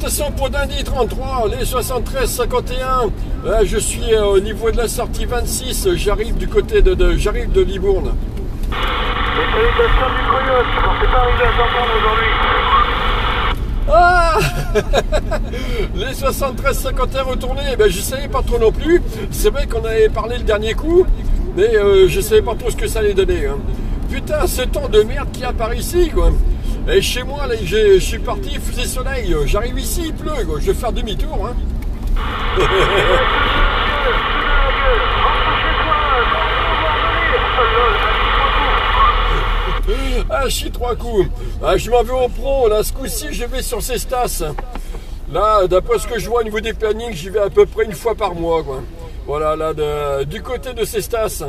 façon, pour Dundee 33, les 73-51, je suis au niveau de la sortie 26, j'arrive du côté j'arrive de Libourne. Les salutations du Coyote, on s'est pas arrivé à s'entendre aujourd'hui. Ah les 73-51 retournés, ben, je savais pas trop non plus. C'est vrai qu'on avait parlé le dernier coup, mais je savais pas trop ce que ça allait donner. Hein. Putain, ce temps de merde qu'il y a par ici, quoi. Et chez moi, là, je suis parti, il faisait soleil. J'arrive ici, il pleut, quoi. Je vais faire demi-tour. Hein. Ah, je chie 3 coups. Ah, je m'en vais au pro. Là, ce coup-ci, je vais sur Cestas. Là, d'après ce que je vois au niveau des plannings, j'y vais à peu près une fois par mois, quoi. Voilà, là, du côté de Cestas.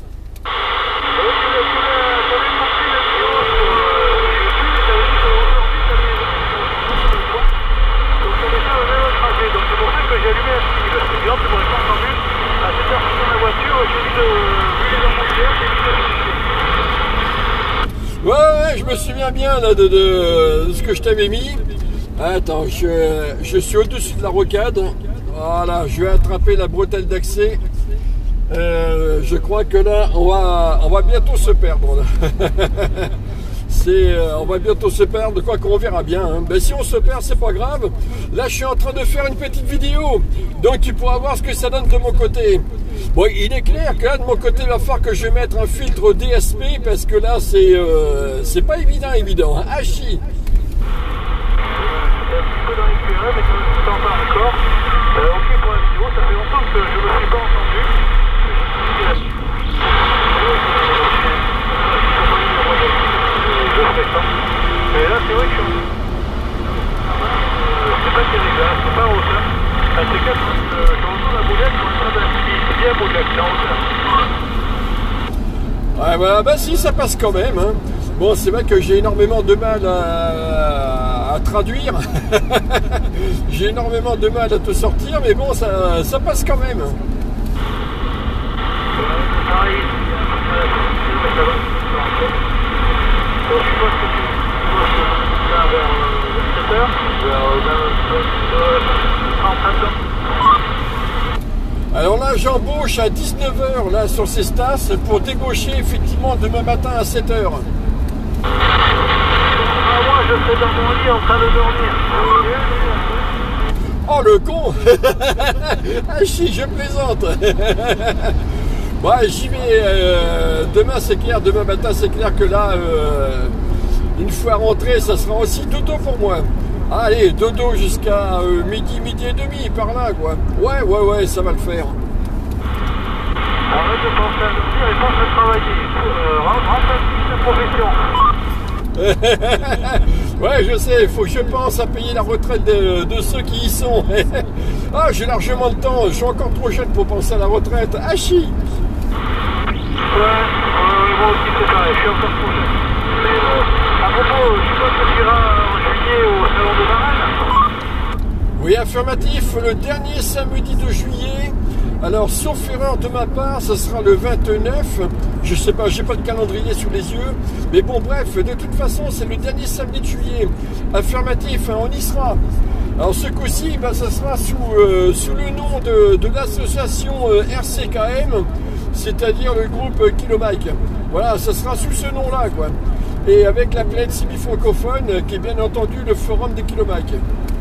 Ouais, je me souviens bien là, de ce que je t'avais mis. Attends, je suis au-dessus de la rocade. Voilà, je vais attraper la bretelle d'accès. Je crois que là, on va bientôt se perdre. Là. On va bientôt se perdre, quoi qu'on verra bien. Hein. Ben, si on se perd, c'est pas grave. Là, je suis en train de faire une petite vidéo. Donc, tu pourras voir ce que ça donne de mon côté. Bon, il est clair que là, de mon côté, il va falloir que je mette un filtre DSP parce que là, c'est pas évident. Hein. Ah, chi. Ok pour la vidéo, ça fait longtemps que je ne me suis pas entendu. Mais là c'est vrai que c'est pas terrible, hein, c'est pas en hauteur. À ces 4, quand on tourne la boulette, on est en train c'est bien boulette, c'est en hauteur. Ouais, voilà, bah si, ça passe quand même. Hein. Bon, c'est vrai que j'ai énormément de mal à traduire. J'ai énormément de mal à te sortir, mais bon, ça passe quand même. Alors là, j'embauche à 19h là, sur Cestas pour débaucher effectivement demain matin à 7h. Moi, je serai dans mon lit en train de dormir. Oh le con. Ah si, je plaisante. Ouais, j'y vais demain, c'est clair, demain matin, c'est clair que là, une fois rentré, ça sera aussi dodo pour moi. Allez, dodo jusqu'à midi et demi, par là, quoi. Ouais, ça va le faire. Arrête de penser à dormir et pense à travailler. Remplace ta profession. Ouais, je sais, il faut que je pense à payer la retraite de ceux qui y sont. Ah, j'ai largement le temps, je suis encore trop jeune pour penser à la retraite. Ah, chi. Ouais, moi aussi c'est pareil, je suis encore trop jeune. Mais à propos, je suppose que tu iras en juillet au salon de Varennes. Oui, affirmatif, le dernier samedi de juillet. Alors, sauf erreur de ma part, ça sera le 29. Je sais pas, j'ai pas le calendrier sous les yeux. Mais bon, bref, de toute façon, c'est le dernier samedi de juillet. Affirmatif, hein, on y sera. Alors, ce coup-ci, ben, ça sera sous le nom de l'association RCKM, c'est-à-dire le groupe Kilomike. Voilà, ça sera sous ce nom-là, quoi. Et avec la plaide semi-francophone, qui est bien entendu le forum des Kilomike.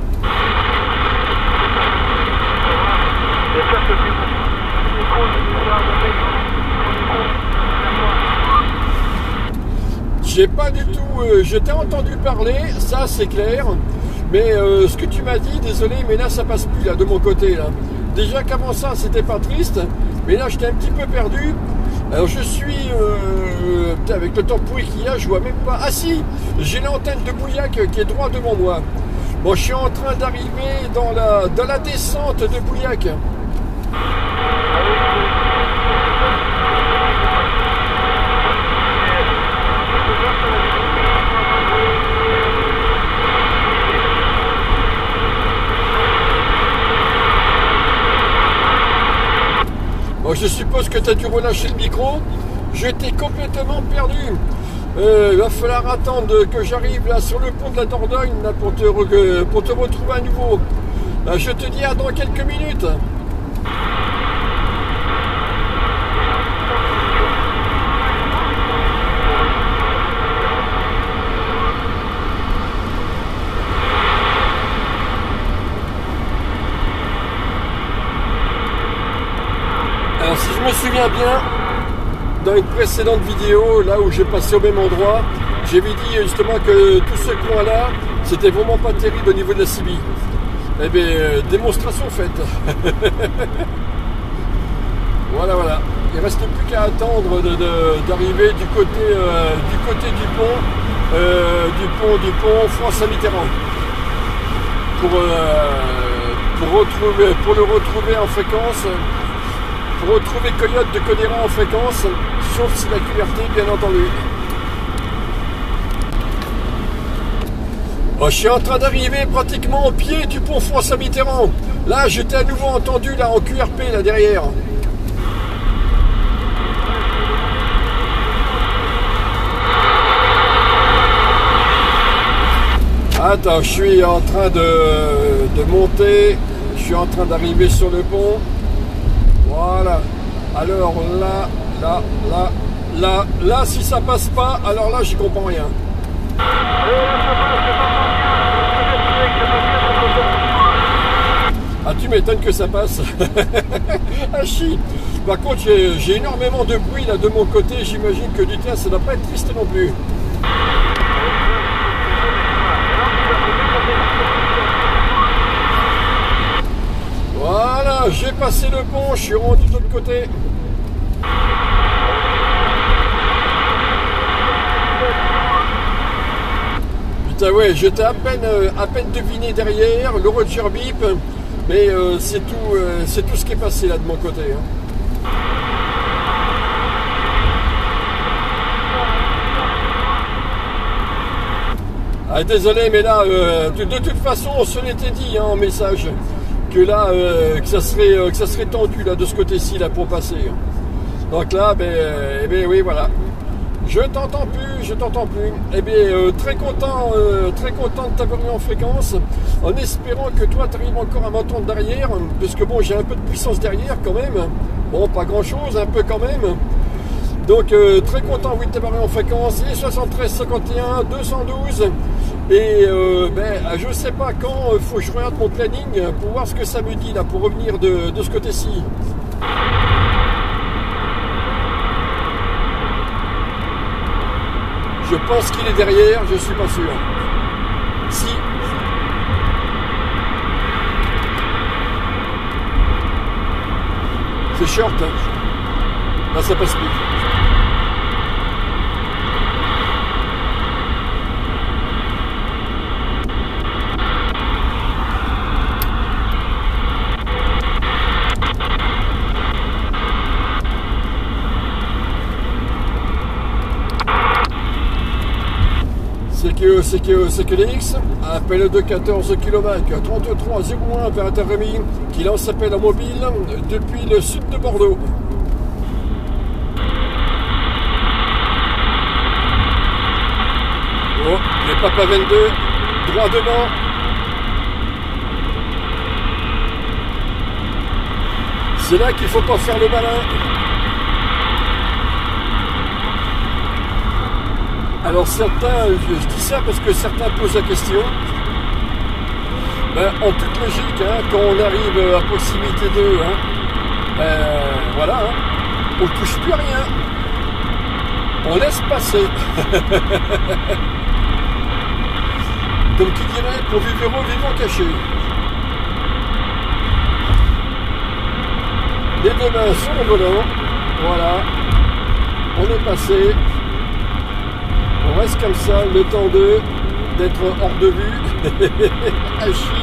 J'ai pas du tout, je t'ai entendu parler, ça c'est clair, mais ce que tu m'as dit, désolé, mais là ça passe plus là de mon côté là. Déjà qu'avant ça c'était pas triste, mais là j'étais un petit peu perdu. Alors je suis, avec le temps pourri qu'il y a, je vois même pas. Ah si, j'ai l'antenne de Bouillac qui est droit devant moi. Bon, je suis en train d'arriver dans la descente de Bouillac. Bon, je suppose que tu as dû relâcher le micro. J'étais complètement perdu. Il va falloir attendre que j'arrive là sur le pont de la Dordogne là, pour te retrouver à nouveau. Je te dis à dans quelques minutes. Alors si je me souviens bien, dans une précédente vidéo, là où j'ai passé au même endroit, j'avais dit justement que tout ce coin-là, c'était vraiment pas terrible au niveau de la CB. Eh bien, démonstration faite. Voilà. Il ne reste plus qu'à attendre d'arriver du côté du pont François-Mitterrand pour le retrouver en fréquence. Pour retrouver Coyote de Codera en fréquence, sauf si la QRT, bien entendu. Je suis en train d'arriver pratiquement au pied du pont François Mitterrand. Là, j'étais à nouveau entendu là en QRP là derrière. Attends, je suis en train de monter. Je suis en train d'arriver sur le pont. Voilà. Alors là, si ça passe pas, alors là, j'y comprends rien. Ah, tu m'étonnes que ça passe. Ah, chi. Par contre, j'ai énormément de bruit là de mon côté. J'imagine que du tien, ça ne doit pas être triste non plus. Voilà, j'ai passé le pont, je suis rendu de l'autre côté. Putain ouais, j'étais à peine deviné derrière, le Roger Bip, mais c'est tout ce qui est passé là de mon côté. Hein. Ah, désolé, mais là, de toute façon, on se l'était dit hein, en message. Que là, que ça serait tendu là de ce côté-ci là pour passer. Donc là, oui, voilà. Je t'entends plus. Eh bien, très content de t'avoir eu en fréquence, en espérant que toi, tu arrives encore à m'entendre derrière, parce que bon, j'ai un peu de puissance derrière quand même. Bon, pas grand-chose, un peu quand même. Donc, très content, oui, de t'avoir eu en fréquence. Et 73 51 212. Et je sais pas quand faut que je regarde mon planning pour voir ce que ça me dit là pour revenir de ce côté-ci. Je pense qu'il est derrière, je suis pas sûr. Si. C'est short. Hein. Là ça passe plus. C'est que les X appelle de 14 km 3301 opérateur Rémi qui lance appel en mobile depuis le sud de Bordeaux. Oh, les Papa 22, droit devant. C'est là qu'il faut pas faire le malin. Alors certains, je dis ça parce que certains posent la question, en toute logique, hein, quand on arrive à proximité d'eux, hein, voilà, hein, on ne touche plus à rien, on laisse passer. Comme qui dirait, pour vivre vivant caché. Les deux mains sur le volant, voilà, on est passé. On reste comme ça, le temps d'être hors de vue. Ah, chi.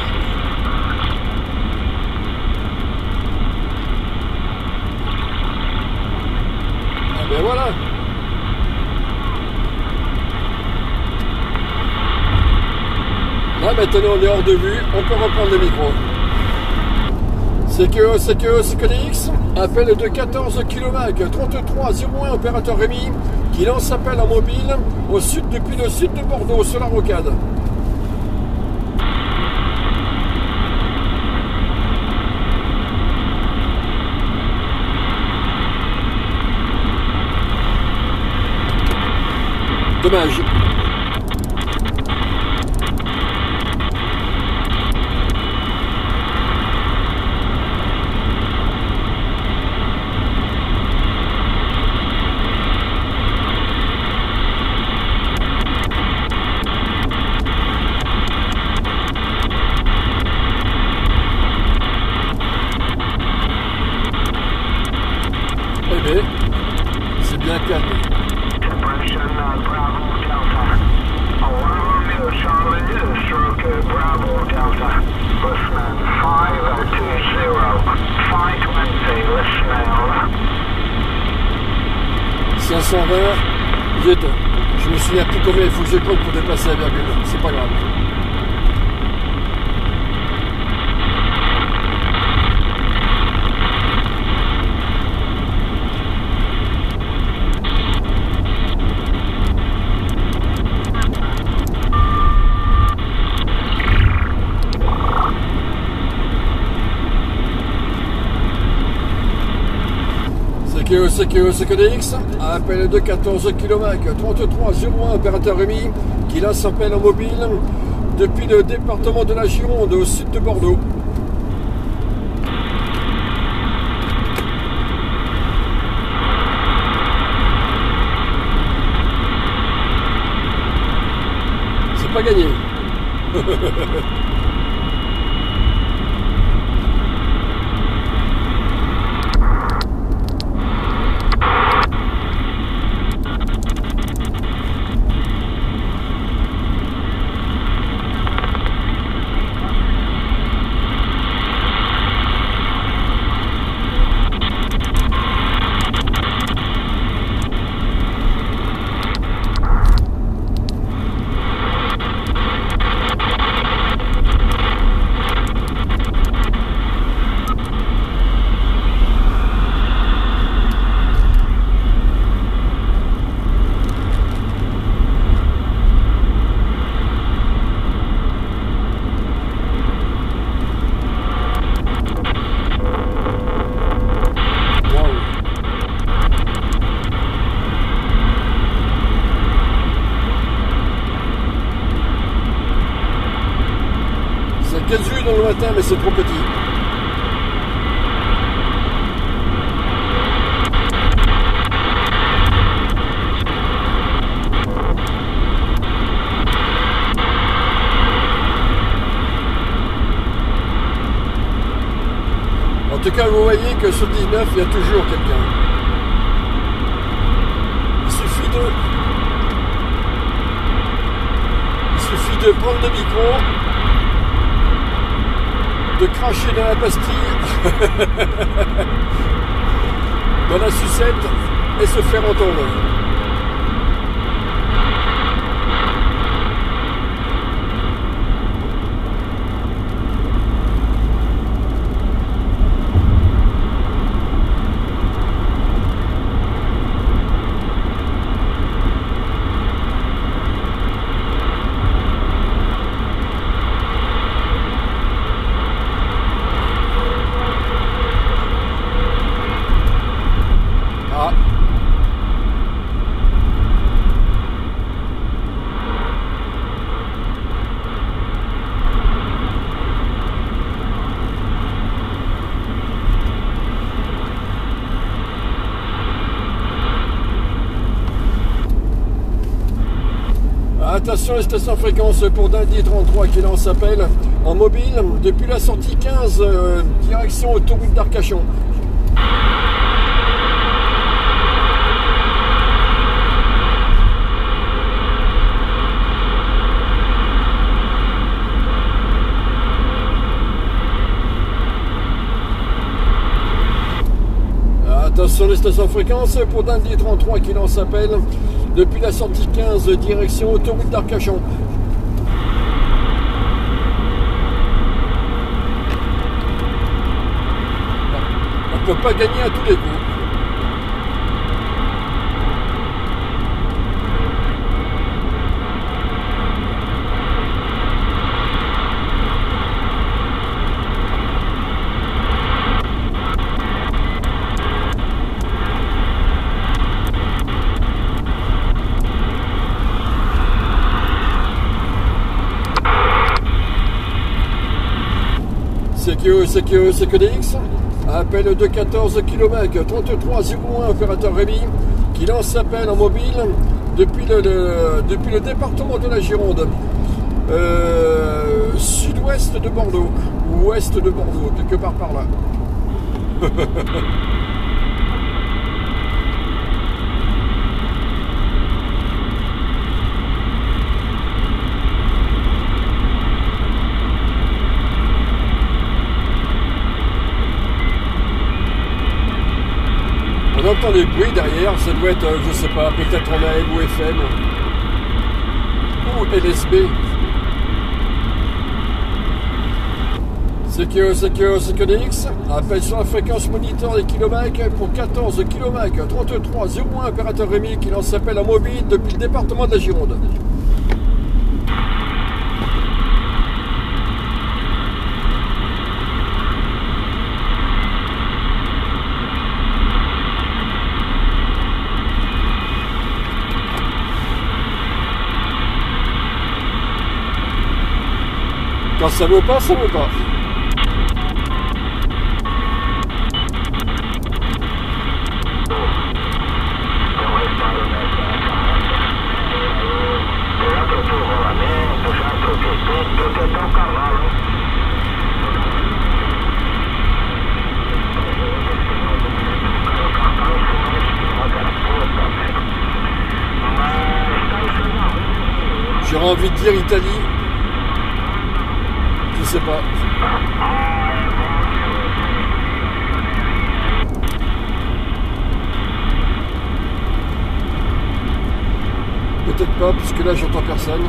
Ah ben voilà. Là maintenant on est hors de vue, on peut reprendre le micro. C'est que les X appelle de 14 km 3301 opérateur Rémi qui lance appel en mobile au sud depuis le sud de Bordeaux sur la rocade. Dommage. Eh bien, c'est bien calmé. Bravo Delta, Bushman 520, 520, Lismail. 520, je me souviens plus combien il faut que je compte pour dépasser la virgule, c'est pas grave. CQDX, appel de 14 km, 3301, opérateur Rémi, qui lance appel en mobile depuis le département de la Gironde au sud de Bordeaux. C'est pas gagné. Quelques vues dans le lointain, mais c'est trop petit. En tout cas, vous voyez que sur 19, il y a toujours quelqu'un. Il suffit de prendre le micro, de cracher dans la pastille, dans la sucette et se faire entendre. Attention les stations fréquences pour Dundee 33 qui lance appel en mobile depuis la sortie 15 direction autoroute d'Arcachon. Attention les stations fréquences pour Dundee 33 qui lance appel depuis la sortie 15 direction autoroute d'Arcachon. On ne peut pas gagner à tous les coups. c'est que DX. Appel de 14 km, 3301, opérateur Rémi, qui lance appel en mobile depuis le département de la Gironde. Sud-ouest de Bordeaux, ouest de Bordeaux, quelque part par là. On entend les bruits derrière, ça doit être, je sais pas, peut-être en AM ou FM ou LSB. C'est que DX, appel sur la fréquence moniteur des kilomètres pour 14 km, 3301, opérateur Rémi qui lance appel en mobile depuis le département de la Gironde. Quand ça vaut pas, ça vaut pas. J'aurais envie de dire Italie. Je sais pas. Peut-être pas, puisque là j'entends personne.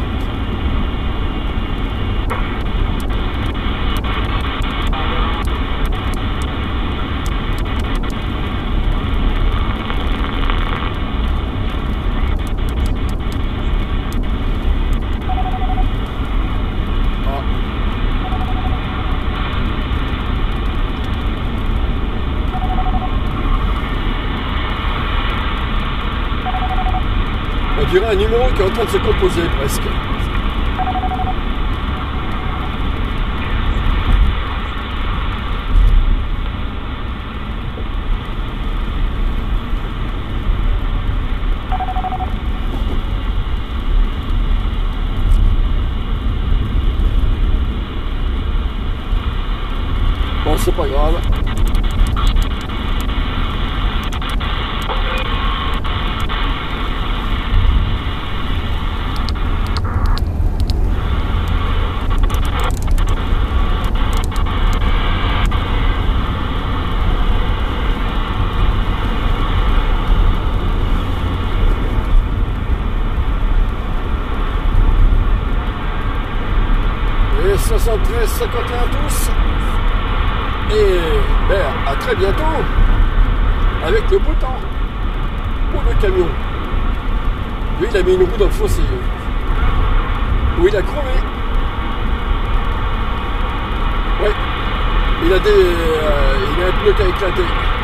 On dirait un numéro qui est en train de se composer presque. Bon, c'est pas grave. Et 73 51 tous. Et ben, à très bientôt avec le beau temps. Oh, le camion. Lui, il a mis une roue dans le fossé. Où il a crevé. Ouais. Il a un pneu qui a éclaté.